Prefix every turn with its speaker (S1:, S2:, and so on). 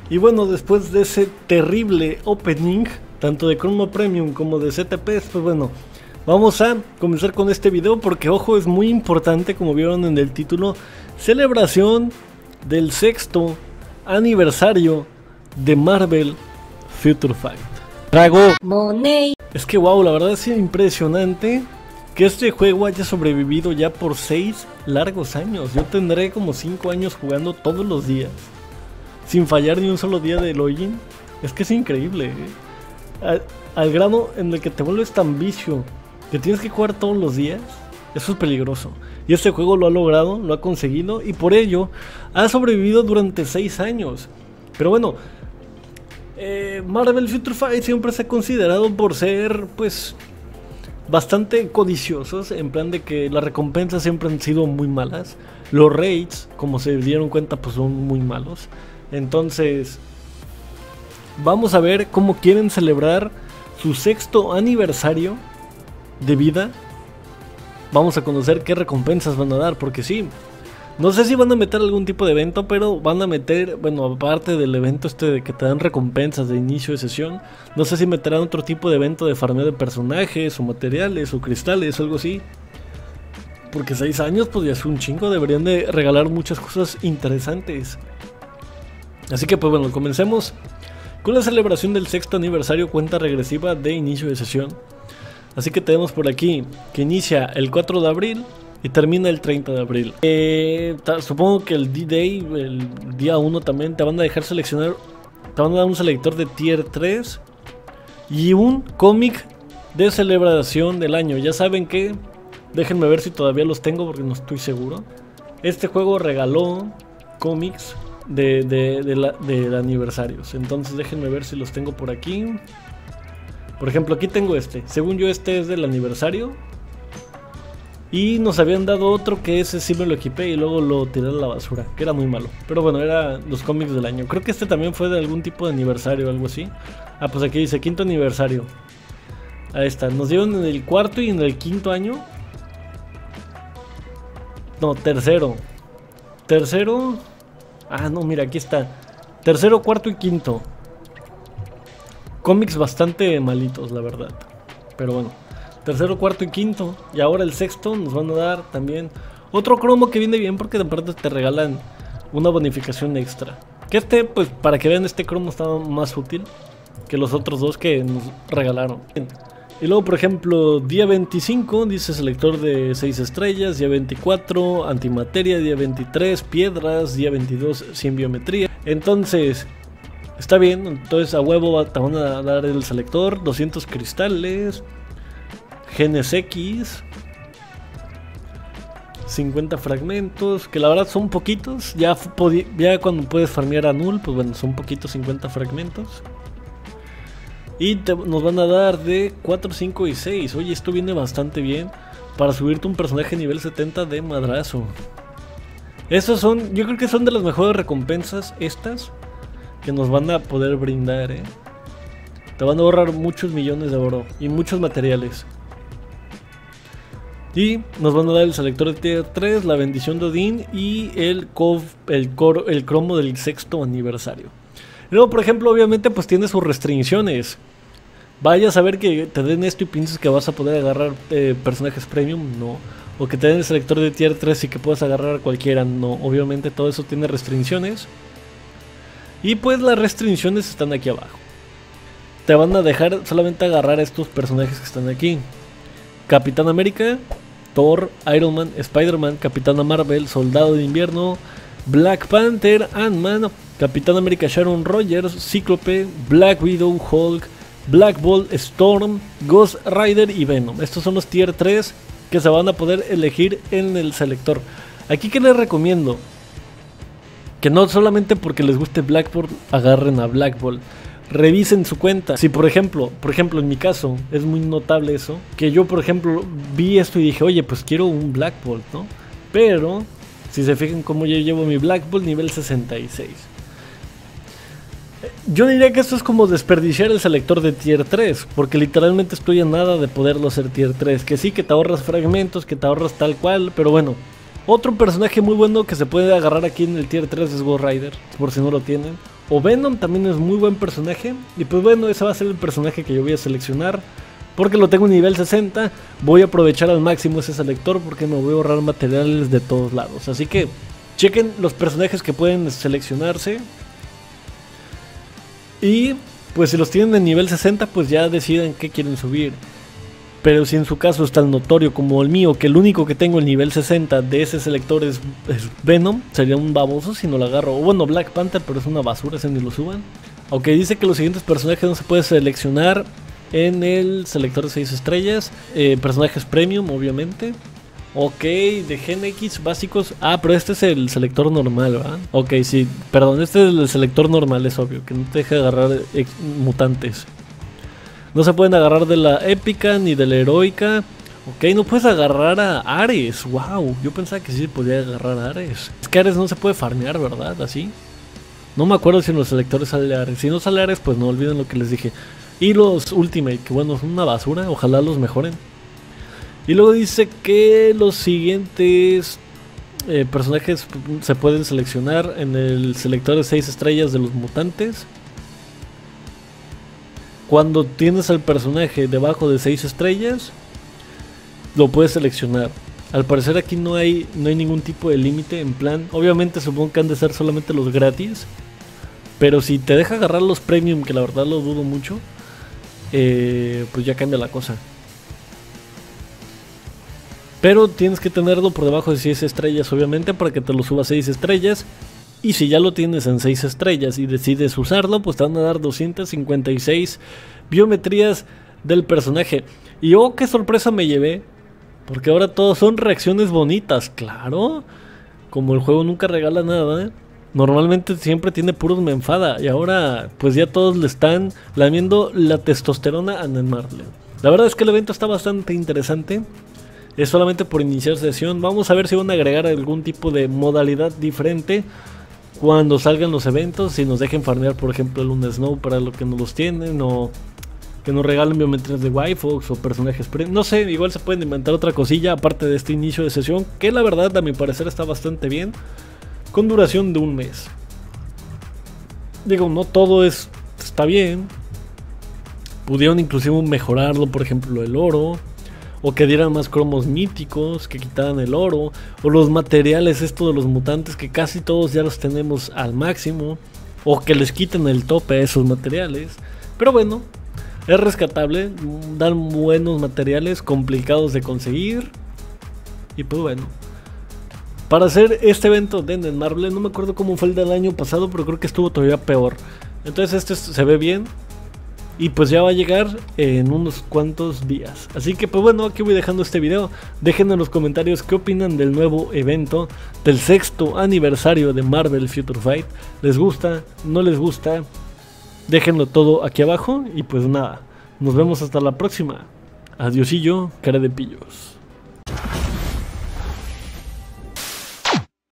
S1: Y bueno, después de ese terrible opening, tanto de Chromo Premium como de CTPs, pues bueno, vamos a comenzar con este video porque, ojo, es muy importante, como vieron en el título, celebración del 6º aniversario de Marvel Future Fight.
S2: Trago
S3: Money.
S1: Es que wow, la verdad es impresionante que este juego haya sobrevivido ya por 6 largos años. Yo tendré como 5 años jugando todos los días, sin fallar ni un solo día de login. Es que es increíble, al grano en el que te vuelves tan vicio que tienes que jugar todos los días. Eso es peligroso. Y este juego lo ha logrado, lo ha conseguido, y por ello ha sobrevivido durante 6 años. Pero bueno, Marvel Future Fight siempre se ha considerado por ser, pues, bastante codiciosos, en plan de que las recompensas siempre han sido muy malas. Los raids, como se dieron cuenta, pues son muy malos. Entonces, vamos a ver cómo quieren celebrar su 6º aniversario de vida. Vamos a conocer qué recompensas van a dar, porque sí, no sé si van a meter algún tipo de evento, pero van a meter, bueno, aparte del evento este de que te dan recompensas de inicio de sesión, no sé si meterán otro tipo de evento de farmeo de personajes o materiales o cristales o algo así. Porque 6 años pues ya es un chingo, deberían de regalar muchas cosas interesantes. Así que pues bueno, comencemos con la celebración del 6º aniversario, cuenta regresiva de inicio de sesión. Así que tenemos por aquí que inicia el 4 de abril y termina el 30 de abril. Supongo que el D-Day, el día 1 también, te van a dejar seleccionar, te van a dar un selector de tier 3 y un cómic de celebración del año. Ya saben que, déjenme ver si todavía los tengo porque no estoy seguro. Este juego regaló cómics de aniversarios, entonces déjenme ver si los tengo por aquí. Por ejemplo, aquí tengo este. Según yo, este es del aniversario. Y nos habían dado otro que ese sí me lo equipé y luego lo tiré a la basura, que era muy malo. Pero bueno, eran los cómics del año. Creo que este también fue de algún tipo de aniversario o algo así. Ah, pues aquí dice 5º aniversario. Ahí está. Nos dieron en el 4º y en el 5º año. No, tercero. Tercero. Ah, no, mira, aquí está. Tercero, 4º y 5º. Cómics bastante malitos, la verdad. Pero bueno, tercero, 4º y 5º. Y ahora el 6º nos van a dar también otro cromo que viene bien porque de parte te regalan una bonificación extra. Que este, pues para que vean, este cromo estaba más útil que los otros dos que nos regalaron. Y luego, por ejemplo, día 25 dice selector de 6 estrellas, día 24 antimateria, día 23 piedras, día 22 sin biometría. Entonces, está bien, entonces a huevo te van a dar el selector, 200 cristales, genes X, 50 fragmentos, que la verdad son poquitos, ya cuando puedes farmear a null, pues bueno, son poquitos 50 fragmentos. Y nos van a dar de 4, 5 y 6, oye, esto viene bastante bien para subirte un personaje nivel 70 de madrazo. Estos son, yo creo que son de las mejores recompensas estas que nos van a poder brindar, Te van a ahorrar muchos millones de oro y muchos materiales. Y nos van a dar el selector de tier 3, la bendición de Odín y el cromo del 6º aniversario. Y luego, por ejemplo, obviamente pues tiene sus restricciones. Vaya a saber que te den esto y piensas que vas a poder agarrar personajes premium, no. O que te den el selector de tier 3 y que puedas agarrar a cualquiera, no. Obviamente todo eso tiene restricciones. Y pues las restricciones están aquí abajo. Te van a dejar solamente agarrar a estos personajes que están aquí: Capitán América, Thor, Iron Man, Spider-Man, Capitana Marvel, Soldado de Invierno, Black Panther, Ant-Man, Capitán América Sharon Rogers, Cíclope, Black Widow, Hulk, Black Bolt, Storm, Ghost Rider y Venom. Estos son los tier 3 que se van a poder elegir en el selector. Aquí que les recomiendo que no solamente porque les guste Black Bolt agarren a Black Bolt, revisen su cuenta. Si por ejemplo en mi caso es muy notable eso, que yo por ejemplo vi esto y dije, oye, pues quiero un Black Bolt, ¿no? Pero si se fijan cómo yo llevo mi Black Bolt nivel 66. Yo diría que esto es como desperdiciar el selector de tier 3, porque literalmente estoy a nada de poderlo hacer tier 3. Que sí, que te ahorras fragmentos, que te ahorras tal cual, pero bueno. Otro personaje muy bueno que se puede agarrar aquí en el tier 3 es Ghost Rider, por si no lo tienen. O Venom también es muy buen personaje. Y pues bueno, ese va a ser el personaje que yo voy a seleccionar, porque lo tengo en nivel 60. Voy a aprovechar al máximo ese selector porque me voy a ahorrar materiales de todos lados. Así que chequen los personajes que pueden seleccionarse. Y pues si los tienen en nivel 60, pues ya deciden qué quieren subir. Pero si en su caso es tan notorio como el mío, que el único que tengo el nivel 60 de ese selector es Venom, sería un baboso si no lo agarro. O bueno, Black Panther, pero es una basura, ese ni lo suban. Aunque dice que los siguientes personajes no se puede seleccionar en el selector de 6 estrellas. Personajes premium, obviamente. Ok, de Gen X básicos. Ah, pero este es el selector normal, ¿verdad? Ok, sí, perdón, este es el selector normal, es obvio, que no te deja agarrar mutantes. No se pueden agarrar de la épica ni de la heroica. Ok, no puedes agarrar a Ares. Wow, yo pensaba que sí podía agarrar a Ares. Es que Ares no se puede farmear, ¿verdad? Así. No me acuerdo si en los selectores sale Ares. Si no sale Ares, pues no olviden lo que les dije. Y los Ultimate, que bueno, son una basura. Ojalá los mejoren. Y luego dice que los siguientes personajes se pueden seleccionar en el selector de 6 estrellas de los mutantes. Cuando tienes al personaje debajo de 6 estrellas, lo puedes seleccionar. Al parecer aquí no hay ningún tipo de límite. En plan, obviamente supongo que han de ser solamente los gratis. Pero si te deja agarrar los premium, que la verdad lo dudo mucho, pues ya cambia la cosa. Pero tienes que tenerlo por debajo de 6 estrellas, obviamente, para que te lo suba a 6 estrellas. Y si ya lo tienes en 6 estrellas y decides usarlo, pues te van a dar 256 biometrías del personaje. Y oh, qué sorpresa me llevé, porque ahora todos son reacciones bonitas, claro. Como el juego nunca regala nada, normalmente siempre tiene puros me enfada. Y ahora pues ya todos le están lamiendo la testosterona a Netmarble. La verdad es que el evento está bastante interesante. Es solamente por iniciar sesión. Vamos a ver si van a agregar algún tipo de modalidad diferente cuando salgan los eventos. Si nos dejen farmear, por ejemplo, el Luna Snow para lo que no los tienen. O que nos regalen biometrías de Wi-Fox o personajes premium. No sé, igual se pueden inventar otra cosilla aparte de este inicio de sesión, que la verdad a mi parecer está bastante bien, con duración de un mes. Digo, no todo está bien. Pudieron inclusive mejorarlo, por ejemplo el oro, o que dieran más cromos míticos, que quitaran el oro, o los materiales esto de los mutantes, que casi todos ya los tenemos al máximo, o que les quiten el tope a esos materiales. Pero bueno, es rescatable, dan buenos materiales, complicados de conseguir. Y pues bueno, para hacer este evento de Netmarble, no me acuerdo cómo fue el del año pasado, pero creo que estuvo todavía peor. Entonces este se ve bien. Y pues ya va a llegar en unos cuantos días. Así que pues bueno, aquí voy dejando este video. Dejen en los comentarios qué opinan del nuevo evento, del 6º aniversario de Marvel Future Fight. ¿Les gusta? ¿No les gusta? Déjenlo todo aquí abajo. Y pues nada, nos vemos hasta la próxima. Adiosillo, cara de pillos.